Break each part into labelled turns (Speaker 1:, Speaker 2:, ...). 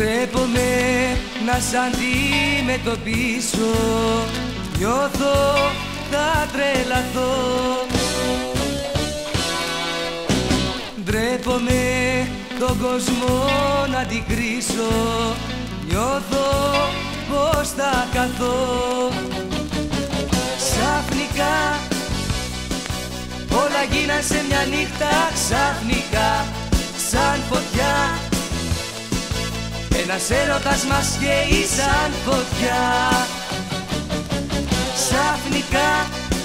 Speaker 1: Ντρέπομαι να σ' αντιμετωπίσω, νιώθω θα τρελαθώ. Ντρέπομαι τον κόσμο να αντικρίσω, νιώθω πως θα καθώ. Ξαφνικά όλα γίναν σε μια νύχτα, ξαφνικά σαν φωτιά. Ένας έρωτας μας καίει σαν φωτιά. Ξαφνικά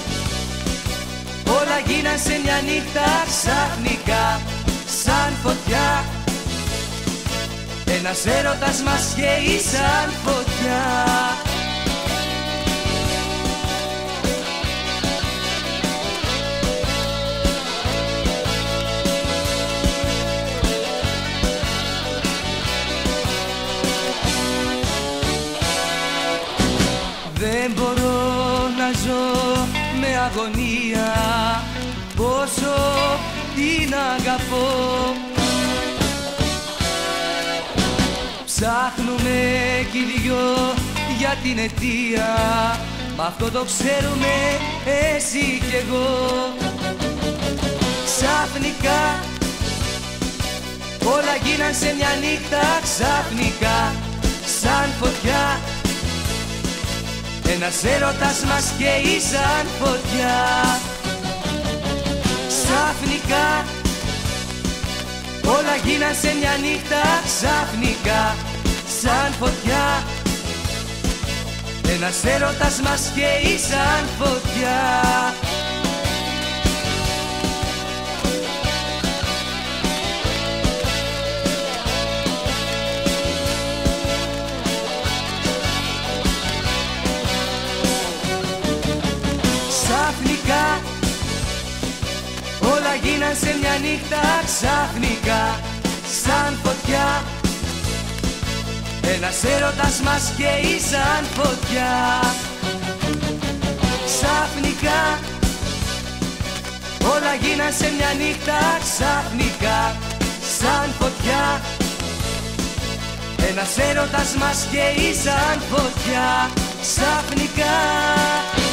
Speaker 1: όλα γίναν σε μια νύχτα, ξαφνικά σαν φωτιά. Ένας έρωτας μας καίει σαν φωτιά. Δεν μπορώ να ζω με αγωνία, πόσο την αγαπώ. Ψάχνουμε κι οι δυο για την αιτία, μ' αυτό το ξέρουμε εσύ κι εγώ. Ξαφνικά όλα γίναν σε μια νύχτα, ξαφνικά σαν φωτιά. Ένας έρωτας μας καίει σαν φωτιά. Ξαφνικά όλα γίναν σε μια νύχτα, ξαφνικά σαν φωτιά. Ένας έρωτας μας καίει σαν φωτιά. Ξαφνικά όλα γίναν σε μια νύχτα, ξαφνικά σαν φωτιά. Ένας έρωτας μας καίει σαν φωτιά. Ξαφνικά όλα γίναν σε μια νύχτα, ξαφνικά σαν φωτιά. Ένας έρωτας μας καίει σαν φωτιά. Ξαφνικά